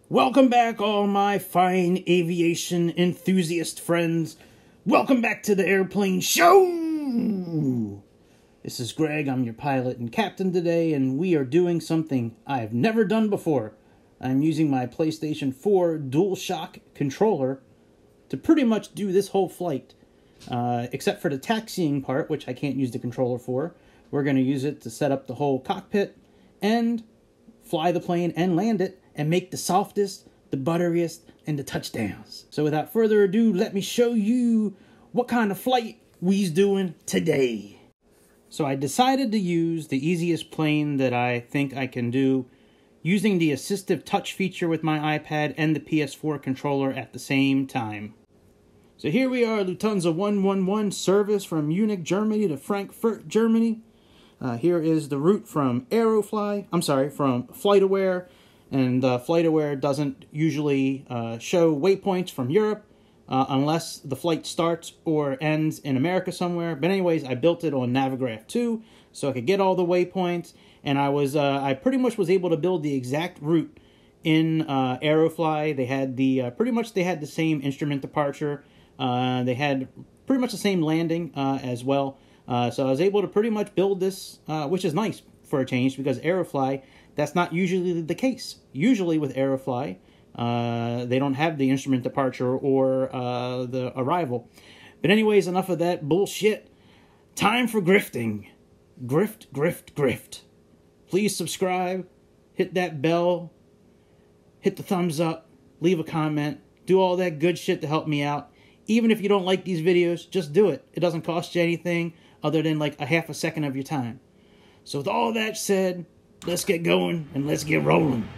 Welcome back, all my fine aviation enthusiast friends. Welcome back to the Airplane Show! This is Greg, I'm your pilot and captain today, and we are doing something I've never done before. I'm using my PlayStation 4 Dual Shock controller to pretty much do this whole flight. Except for the taxiing part, which I can't use the controller for. We're going to use it to set up the whole cockpit and fly the plane and land it and make the softest, the butteriest, and the touchdowns. So without further ado, let me show you what kind of flight we's doing today. So I decided to use the easiest plane that I think I can do using the assistive touch feature with my iPad and the PS4 controller at the same time. So here we are, Lufthansa 111 service from Munich, Germany to Frankfurt, Germany. Here is the route from Aerofly, from FlightAware. And FlightAware doesn't usually show waypoints from Europe unless the flight starts or ends in America somewhere. But anyways, I built it on Navigraph 2 so I could get all the waypoints. And I pretty much was able to build the exact route in Aerofly. They had they had the same instrument departure. They had pretty much the same landing as well. So I was able to pretty much build this, which is nice for a change because Aerofly, that's not usually the case. Usually with Aerofly, they don't have the instrument departure or the arrival. But anyways, enough of that bullshit. Time for grifting. Grift, grift, grift. Please subscribe, hit that bell, hit the thumbs up, leave a comment, do all that good shit to help me out. Even if you don't like these videos, just do it. It doesn't cost you anything other than like a half a second of your time. So with all that said, let's get going and let's get rolling.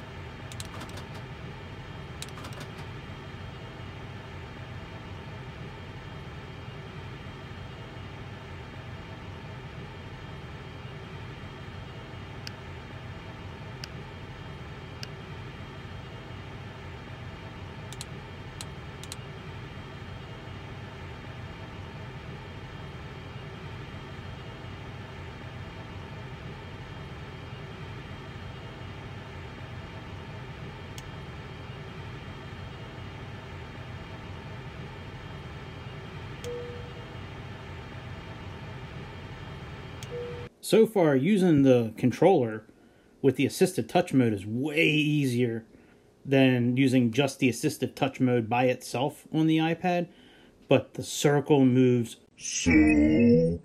So far, using the controller with the assistive touch mode is way easier than using just the assistive touch mode by itself on the iPad, but the circle moves so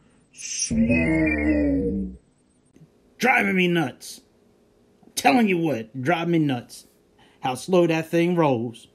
slow. Driving me nuts. I'm telling you what, driving me nuts. How slow that thing rolls.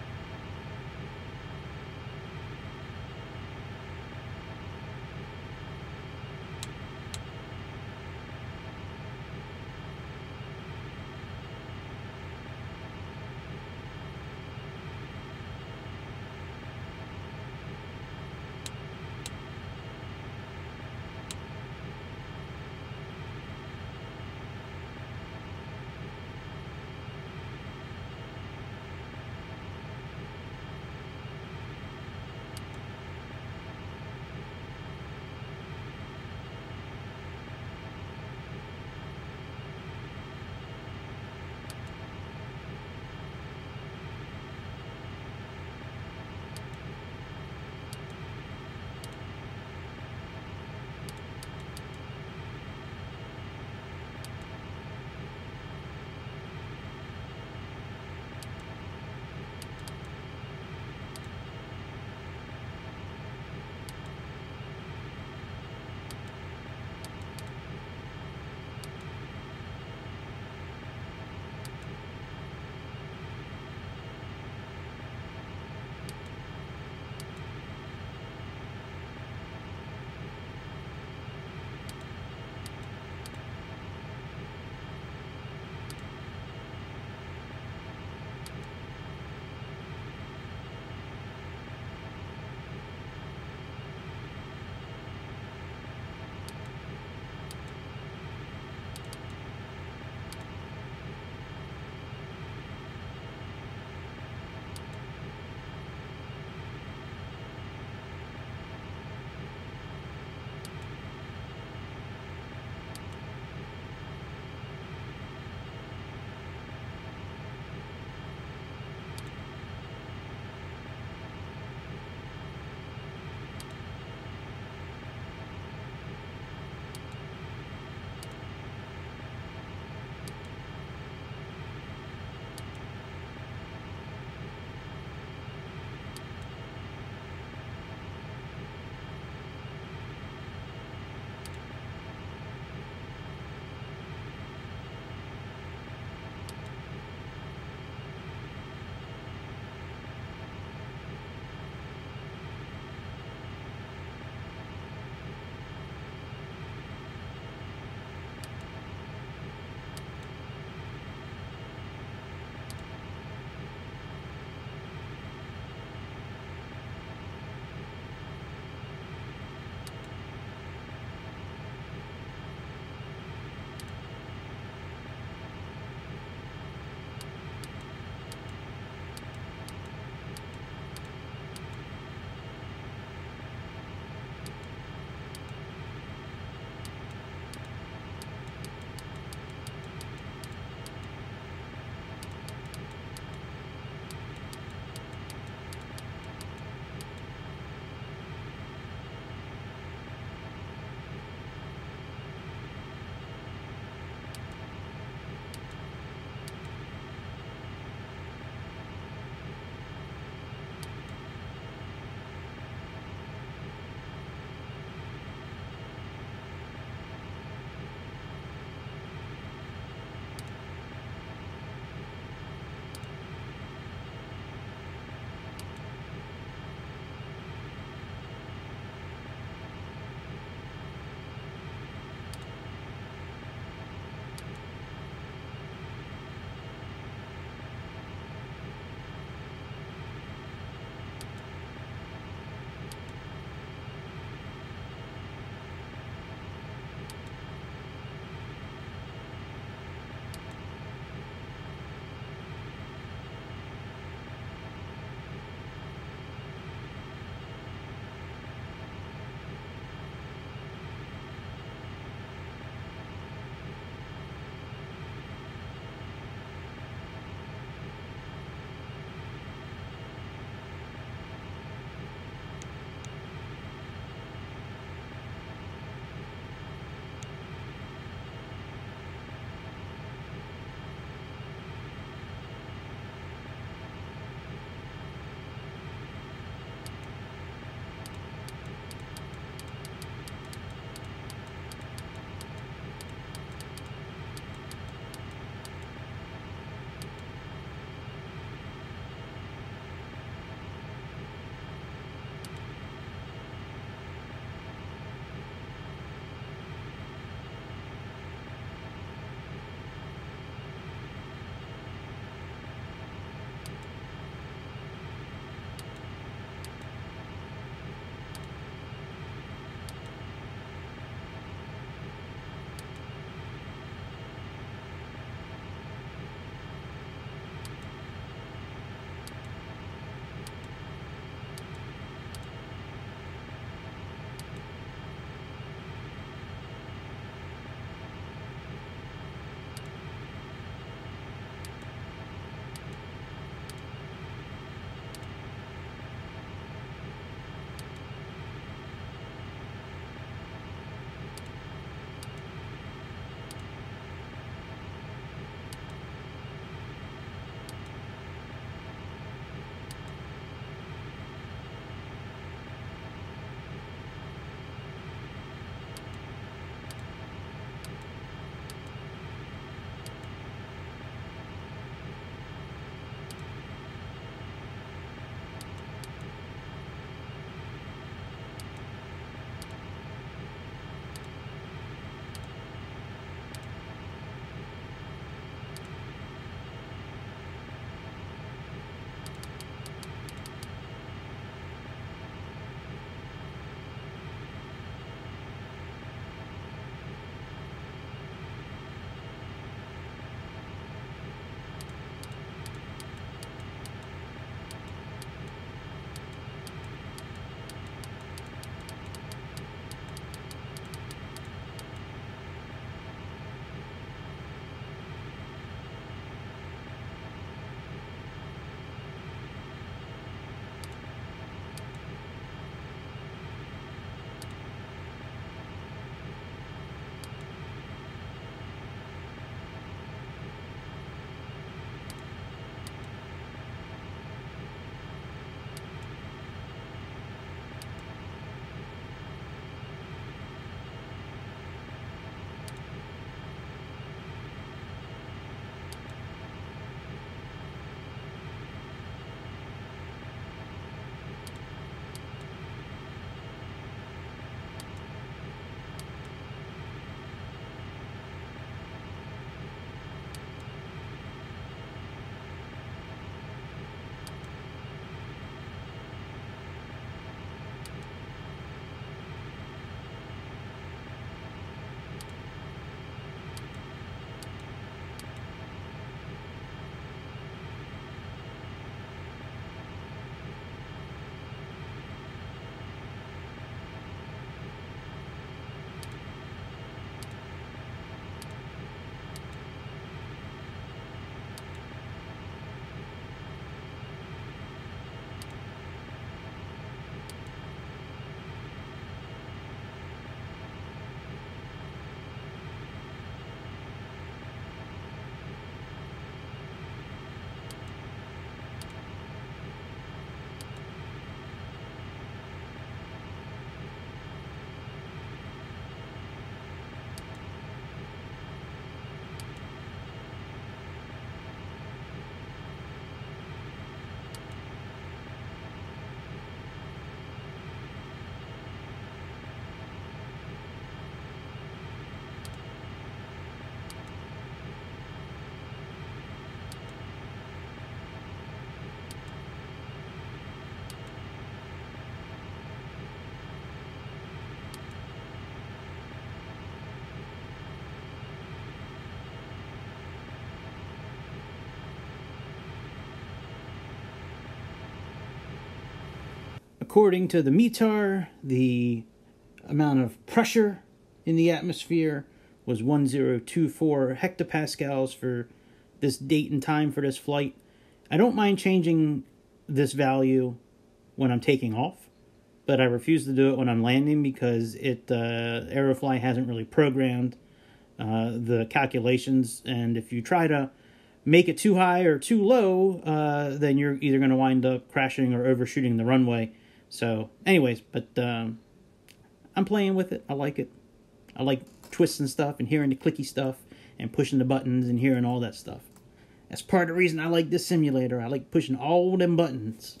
According to the METAR, the amount of pressure in the atmosphere was 1024 hectopascals for this date and time for this flight. I don't mind changing this value when I'm taking off, but I refuse to do it when I'm landing because Aerofly hasn't really programmed the calculations, and if you try to make it too high or too low, then you're either going to wind up crashing or overshooting the runway. So anyways, but I'm playing with it. I like it. I like twisting stuff and hearing the clicky stuff and pushing the buttons and hearing all that stuff. That's part of the reason I like this simulator. I like pushing all them buttons.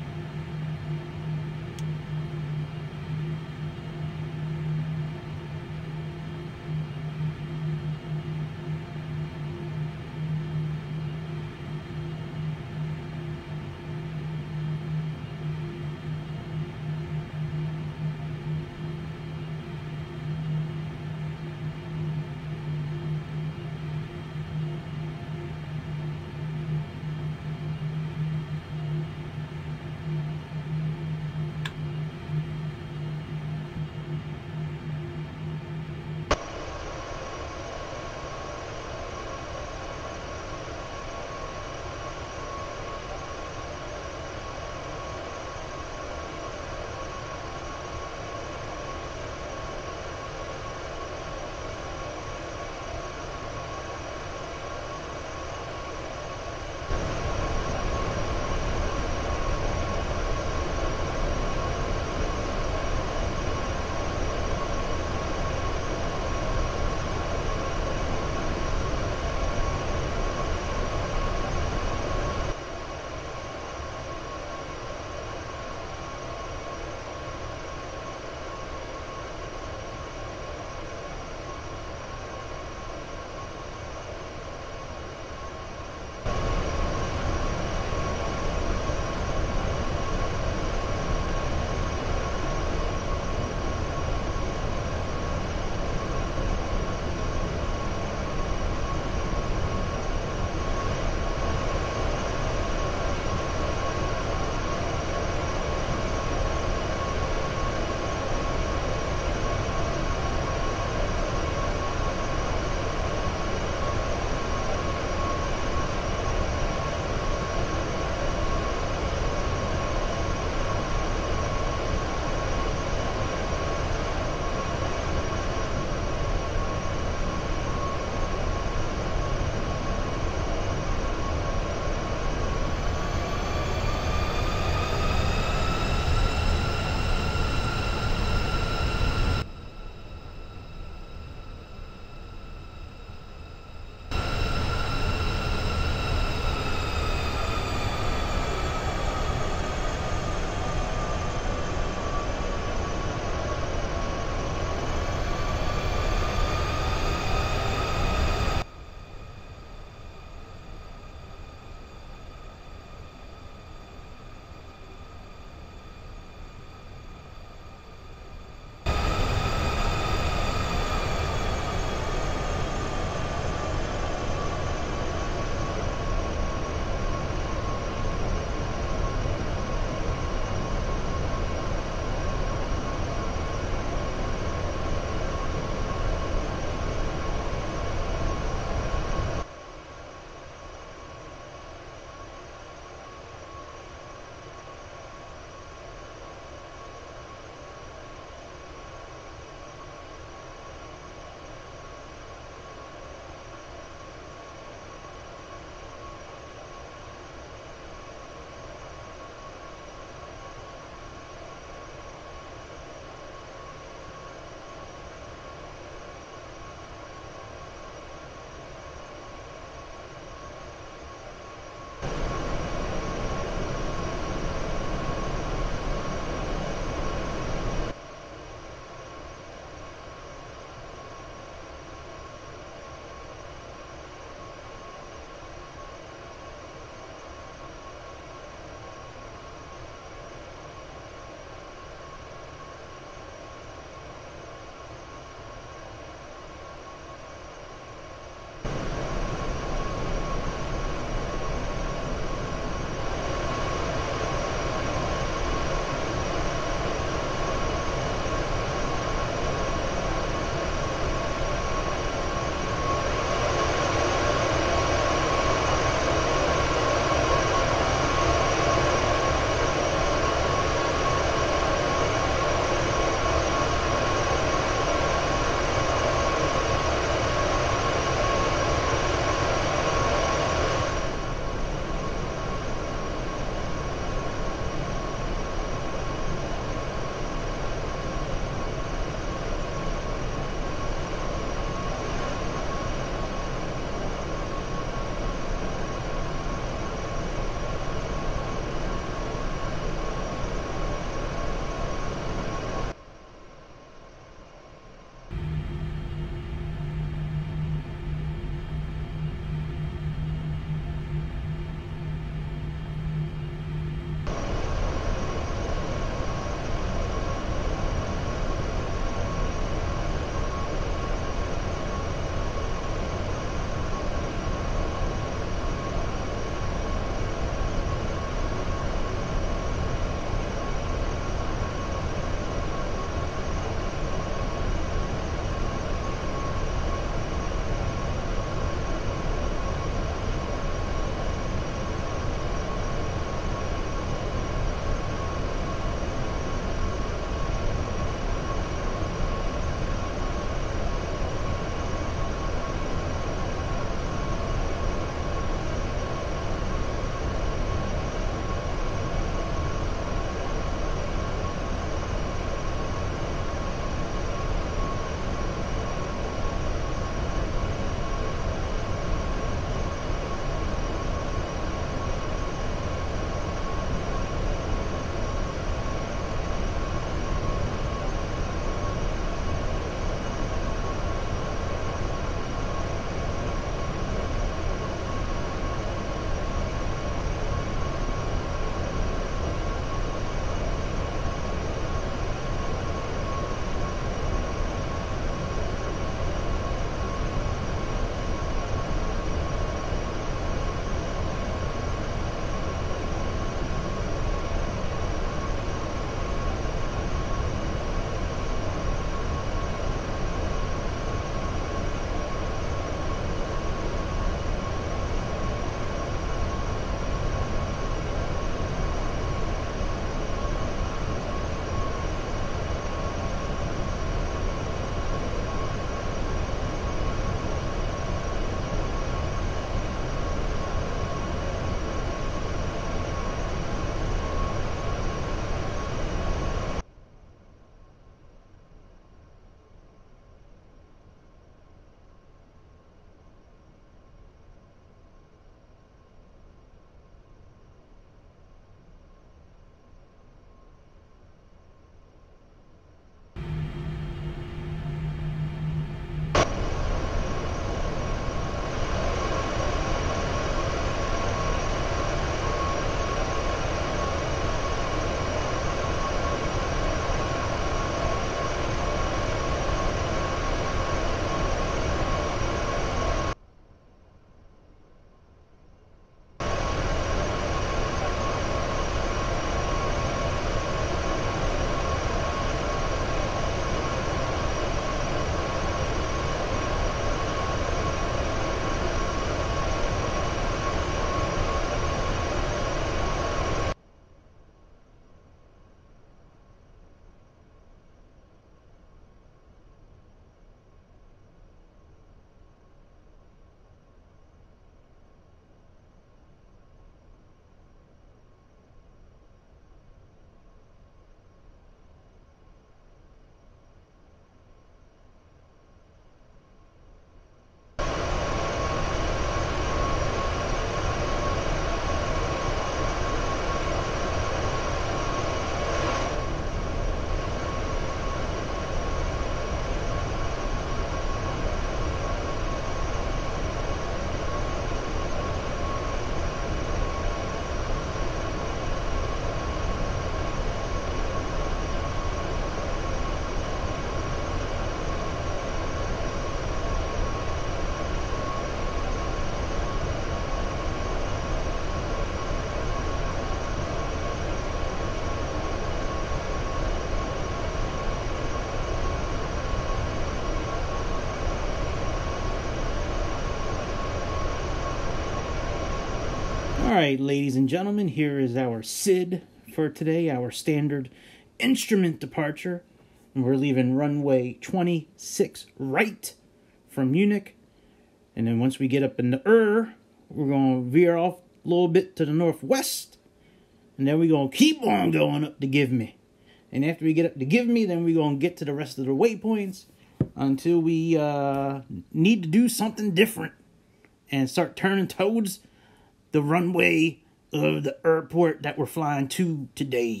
Alright, ladies and gentlemen, here is our SID for today, our standard instrument departure. And we're leaving runway 26 right from Munich. And then once we get up in the we're going to veer off a little bit to the northwest. And then we're going to keep on going up to Give Me. And after we get up to Give Me, then we're going to get to the rest of the waypoints until we need to do something different and start turning towards the runway of the airport that we're flying to today.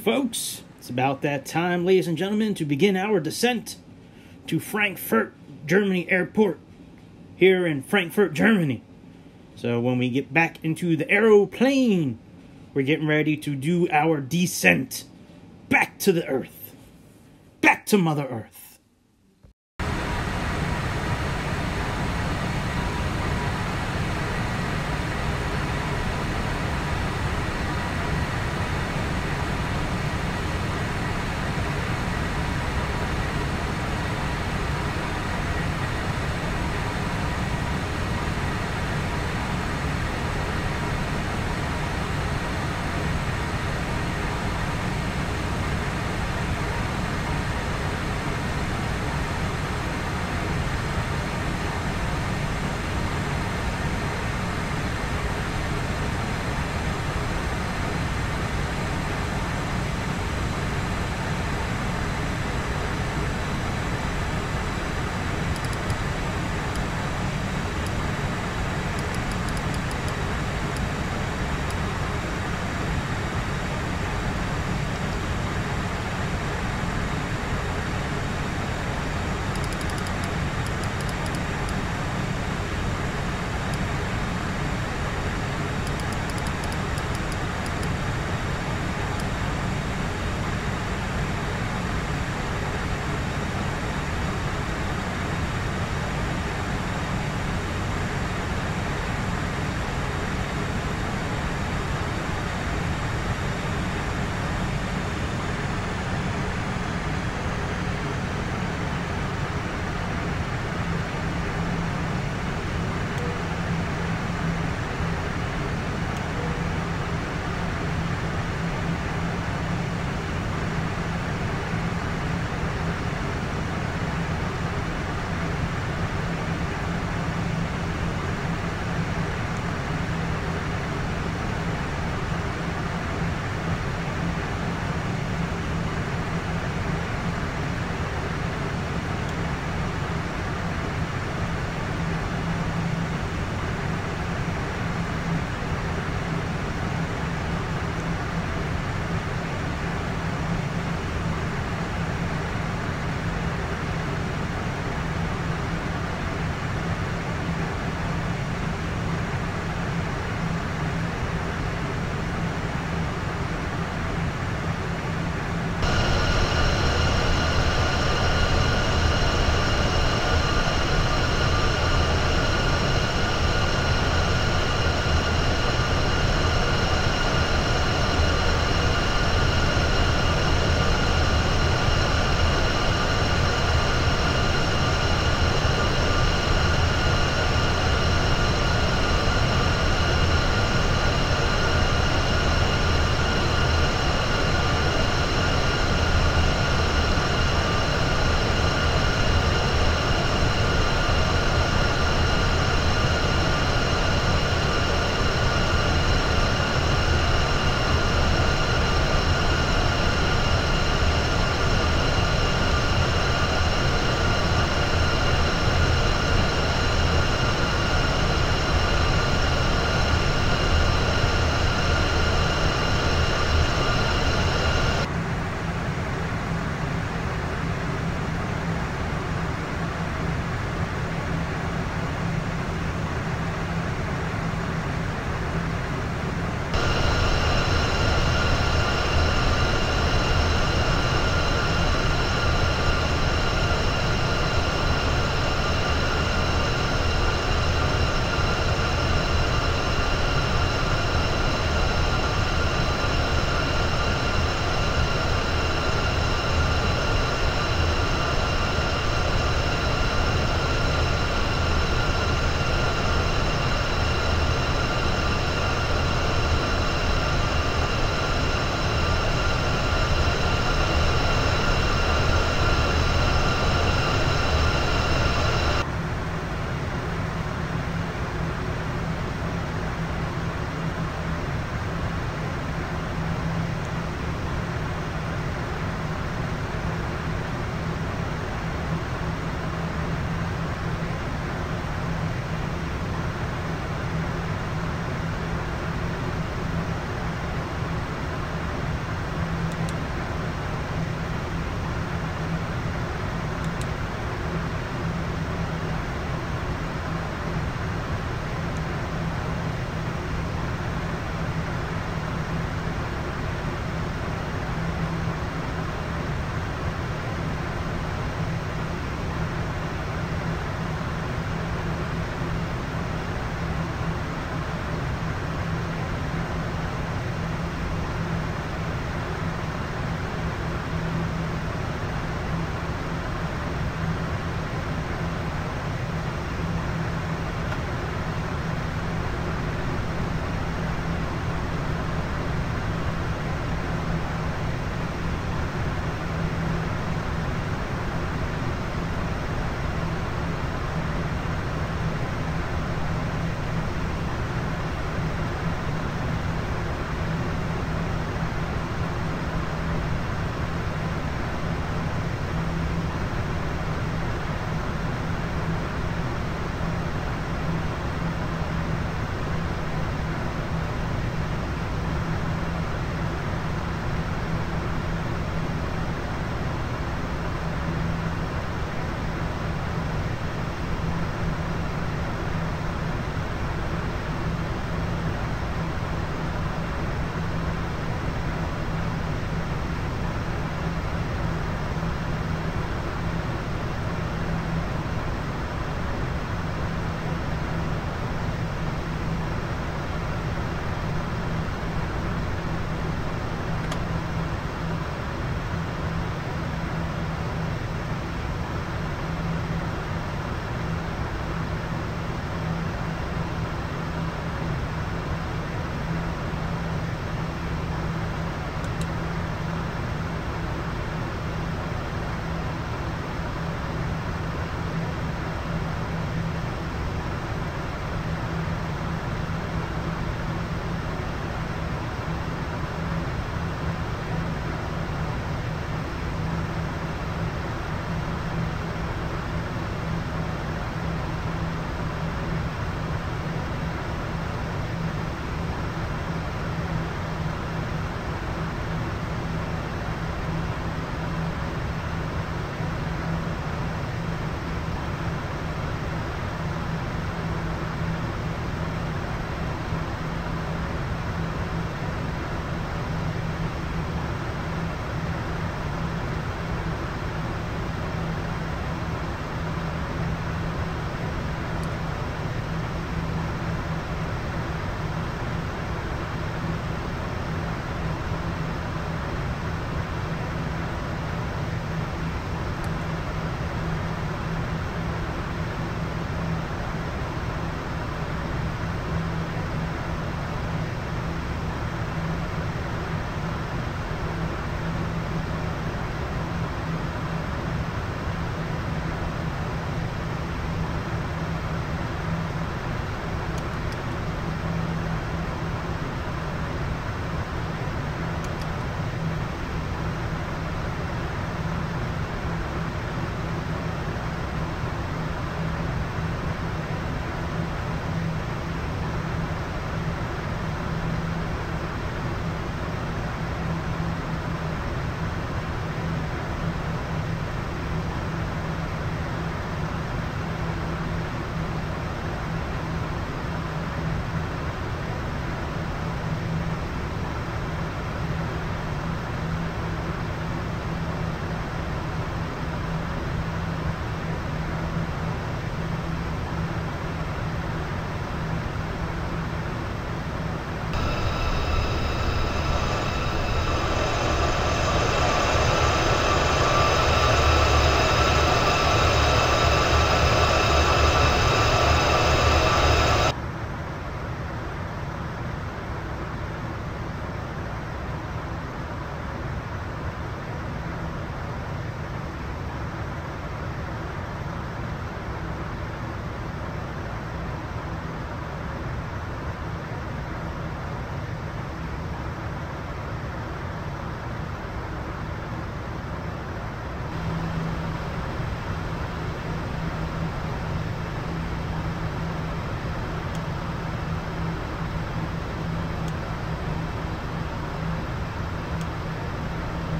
folks. It's about that time, ladies and gentlemen, to begin our descent to Frankfurt, Germany airport, here in Frankfurt, Germany. So when we get back into the aeroplane, we're getting ready to do our descent back to the Earth, back to Mother Earth.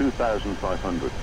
2,500.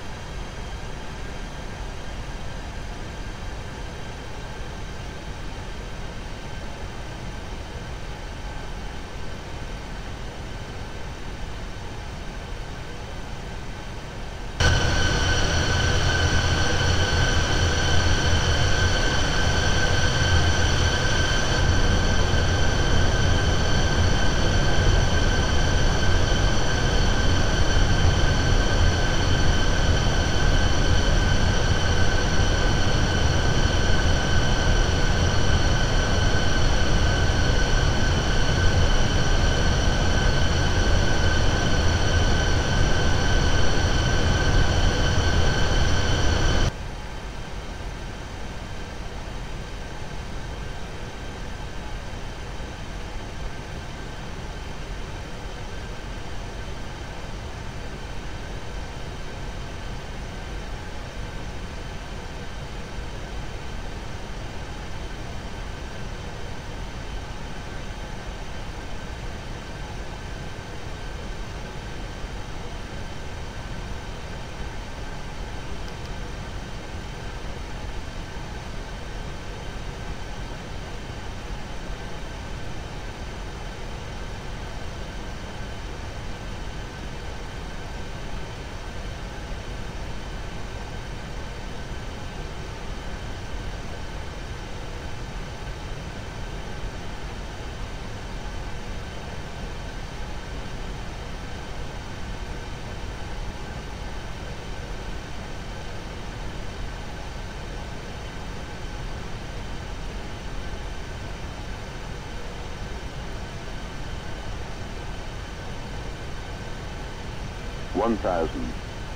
One thousand.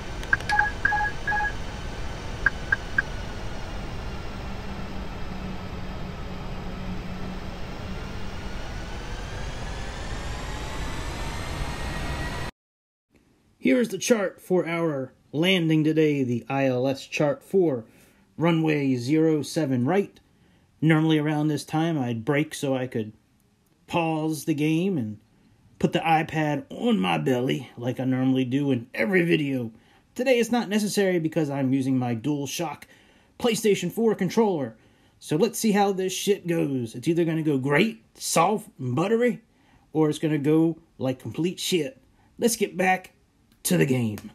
Here's the chart for our landing today, the ILS chart for runway 07 right. Normally around this time I'd break so I could pause the game and put the iPad on my belly like I normally do in every video. Today it's not necessary because I'm using my Dual Shock PlayStation 4 controller. So let's see how this shit goes. It's either going to go great, soft, and buttery, or it's going to go like complete shit. Let's get back to the game.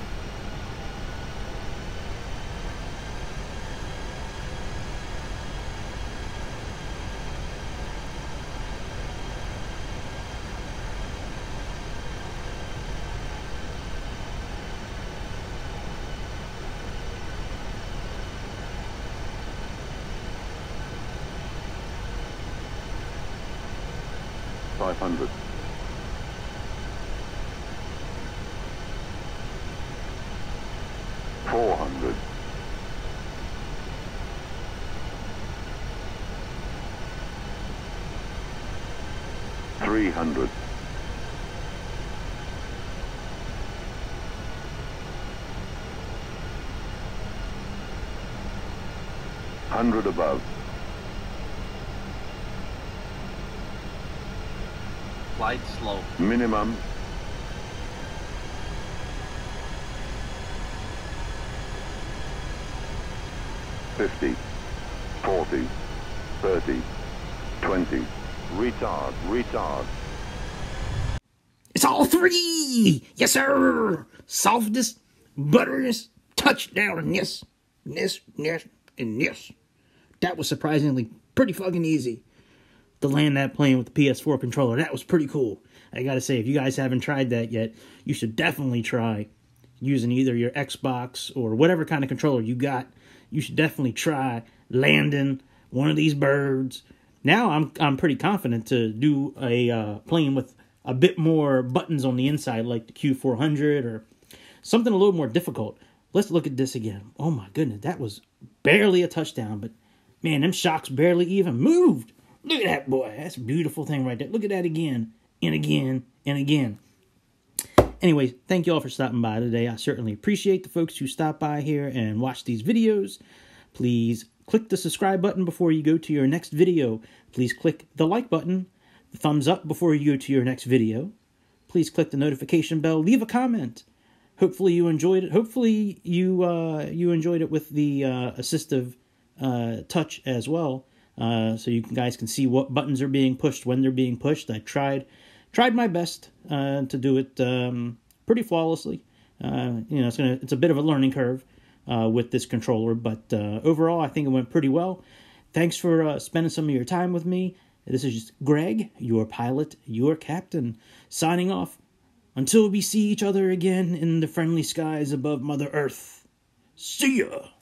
Five hundred. 400. 300. 100 above. Flight slow. Minimum. 50, 40, 30, 20. Retard, retard. It's all three! Yes, sir! Softest, butteriest, touchdown, and yes, and yes. That was surprisingly pretty fucking easy to land that plane with the PS4 controller. That was pretty cool. I gotta say, if you guys haven't tried that yet, you should definitely try using either your Xbox or whatever kind of controller you got. You should definitely try landing one of these birds. Now I'm pretty confident to do a plane with a bit more buttons on the inside, like the Q400 or something a little more difficult. Let's look at this again. Oh my goodness, that was barely a touchdown, but man, them shocks barely even moved. Look at that, boy. That's a beautiful thing right there. Look at that again and again and again. Anyways, thank you all for stopping by today. I certainly appreciate the folks who stop by here and watch these videos. Please click the subscribe button before you go to your next video. Please click the like button, the thumbs up before you go to your next video. Please click the notification bell. Leave a comment. hopefully you enjoyed it. Hopefully you enjoyed it with the assistive touch as well. So you guys can see what buttons are being pushed when they're being pushed. I tried my best to do it pretty flawlessly. It's a bit of a learning curve with this controller, but overall I think it went pretty well. Thanks for spending some of your time with me. This is just Greg, your pilot, your captain, signing off. Until we see each other again in the friendly skies above Mother Earth. See ya!